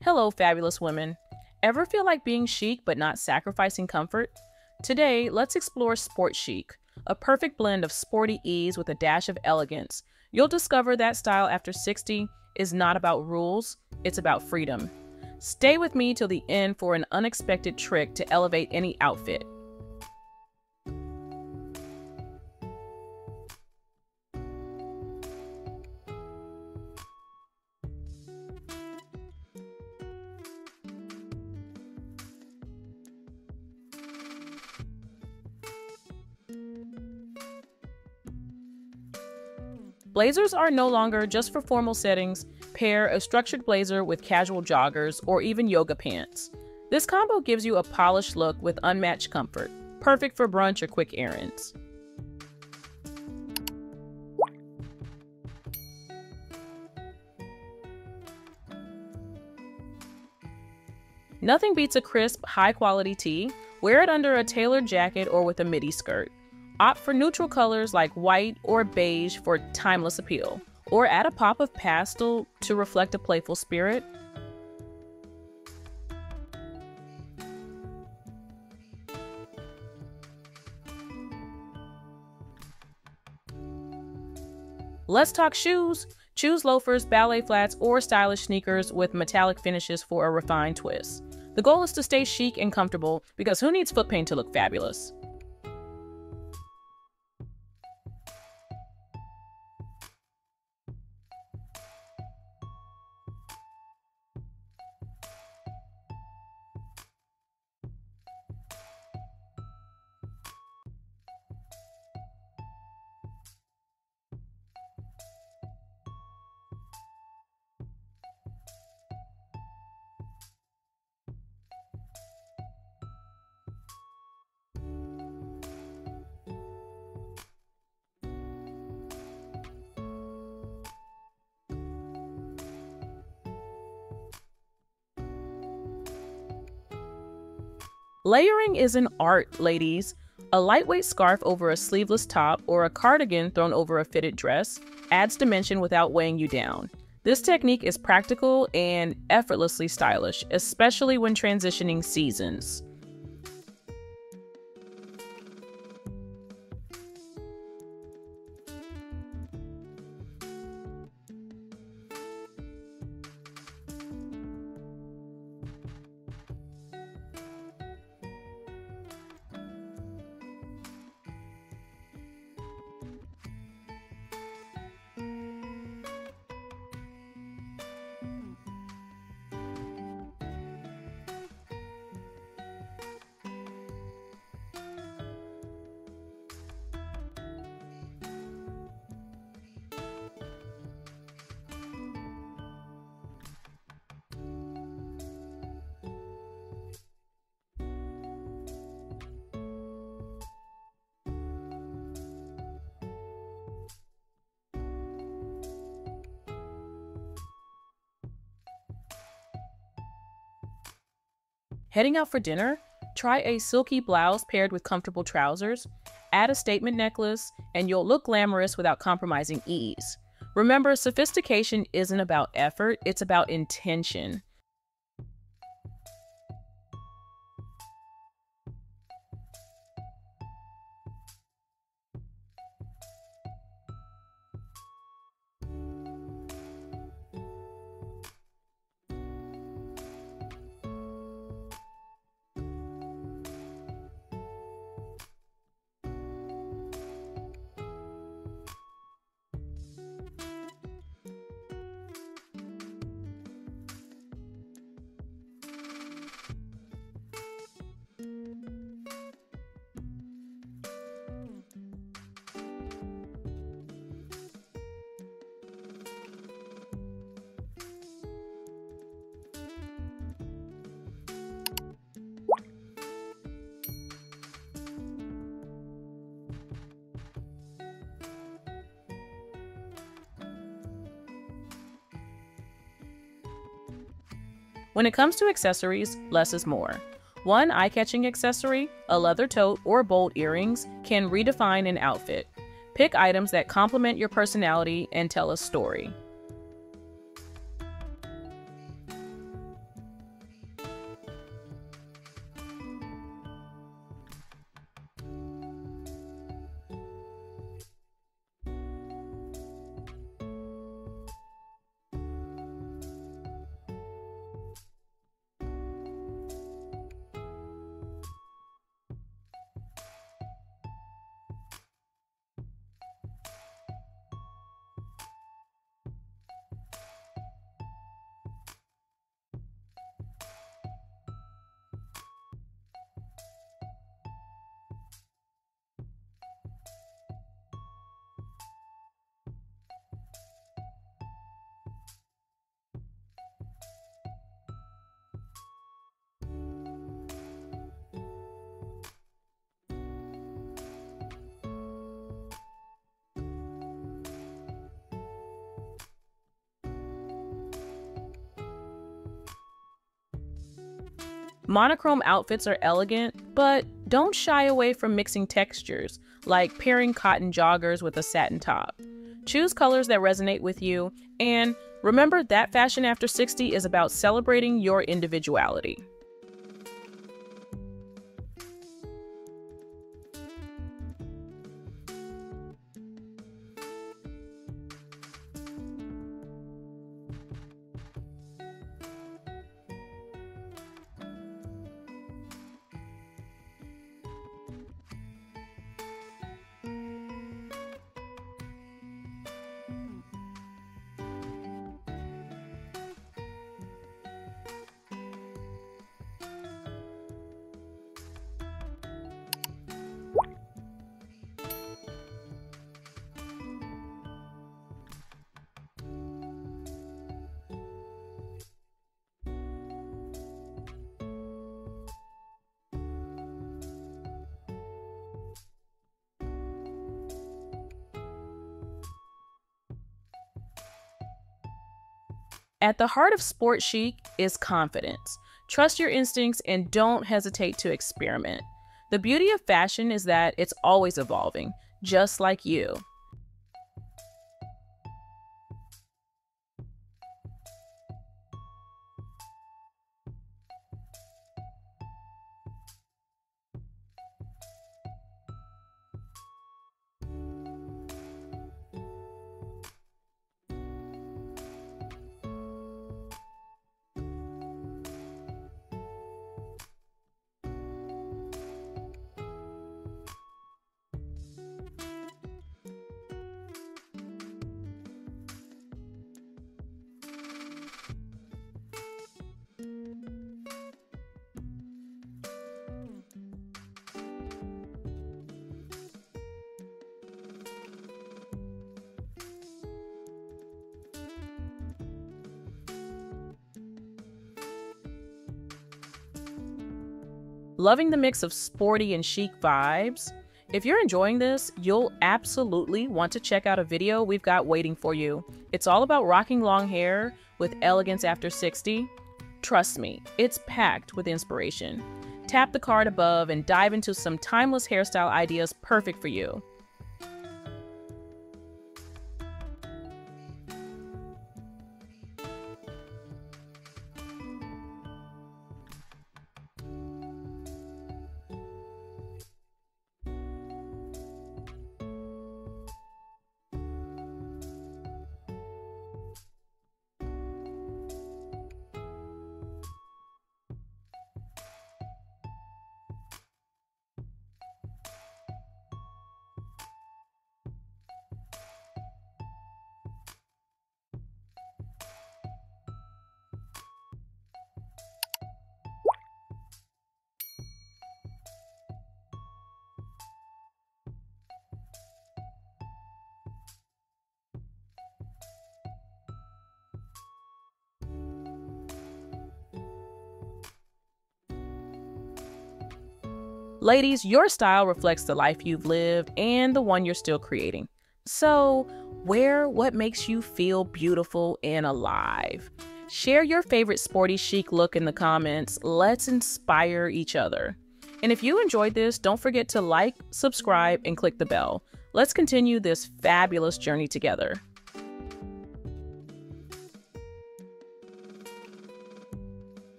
Hello, fabulous women. Ever feel like being chic but not sacrificing comfort? Today, let's explore Sport Chic, a perfect blend of sporty ease with a dash of elegance. You'll discover that style after 60 is not about rules, it's about freedom. Stay with me till the end for an unexpected trick to elevate any outfit. Blazers are no longer just for formal settings. Pair a structured blazer with casual joggers or even yoga pants. This combo gives you a polished look with unmatched comfort, perfect for brunch or quick errands. Nothing beats a crisp, high-quality tee. Wear it under a tailored jacket or with a midi skirt. Opt for neutral colors like white or beige for timeless appeal, or add a pop of pastel to reflect a playful spirit. Let's talk shoes. Choose loafers, ballet flats, or stylish sneakers with metallic finishes for a refined twist. The goal is to stay chic and comfortable because who needs foot paint to look fabulous? Layering is an art, ladies. A lightweight scarf over a sleeveless top or a cardigan thrown over a fitted dress adds dimension without weighing you down. This technique is practical and effortlessly stylish, especially when transitioning seasons. Heading out for dinner? Try a silky blouse paired with comfortable trousers. Add a statement necklace, and you'll look glamorous without compromising ease. Remember, sophistication isn't about effort, it's about intention. When it comes to accessories, less is more. One eye-catching accessory, a leather tote, or bold earrings can redefine an outfit. Pick items that complement your personality and tell a story. Monochrome outfits are elegant, but don't shy away from mixing textures, like pairing cotton joggers with a satin top. Choose colors that resonate with you, and remember that fashion after 60 is about celebrating your individuality. At the heart of sport chic is confidence. Trust your instincts and don't hesitate to experiment. The beauty of fashion is that it's always evolving, just like you. Loving the mix of sporty and chic vibes? If you're enjoying this, you'll absolutely want to check out a video we've got waiting for you. It's all about rocking long hair with elegance after 60. Trust me, it's packed with inspiration. Tap the card above and dive into some timeless hairstyle ideas perfect for you. Ladies, your style reflects the life you've lived and the one you're still creating. So, wear what makes you feel beautiful and alive. Share your favorite sporty chic look in the comments. Let's inspire each other. And if you enjoyed this, don't forget to like, subscribe, and click the bell. Let's continue this fabulous journey together.